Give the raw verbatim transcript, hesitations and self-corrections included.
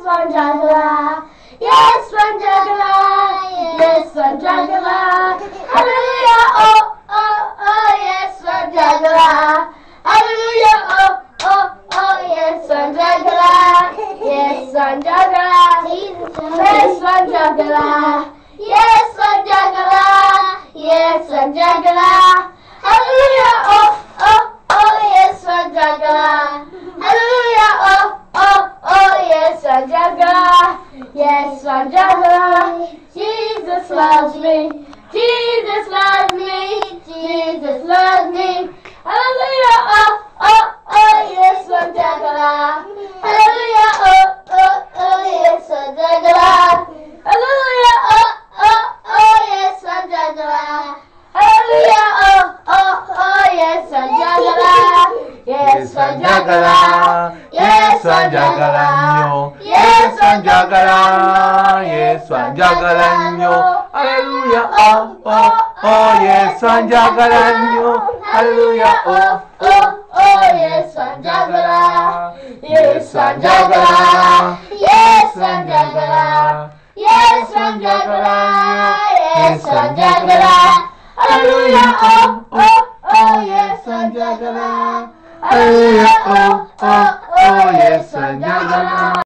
one juggler. Yes, one juggler. Yes, one juggler. Hallelujah, oh, oh, oh, yes, one juggler. Hallelujah, oh, oh, oh, yes, one juggler. Yes, one juggler. Yes, one juggler. Yes, one juggler. Yes, one juggler. Hallelujah, oh, oh, oh, yes, one juggler. Hallelujah, oh, oh, oh, yes, one juggler. Yes, one juggler. Jesus loves me. Jesus loves me. Jesus loves me. Hallelujah, oh, oh, oh, yes, one juggler. Hallelujah, oh, oh, oh, yes, one juggler. Hallelujah, oh, oh, oh, yes, one juggler. Hallelujah, oh, oh, oh, yes, one juggler. Yes, one juggler. Yes, one juggler. Yes, one juggler. Yes, one juggler. Hallelujah, oh, oh, oh, yes, one juggler. Hallelujah, oh, oh, oh, yes, one juggler. Yes, one juggler. Yes, one juggler. Yes, one juggler. Yes, one juggler. Hallelujah, oh, oh, oh, yes, one juggler. Hallelujah, oh, oh, oh, yes, one juggler.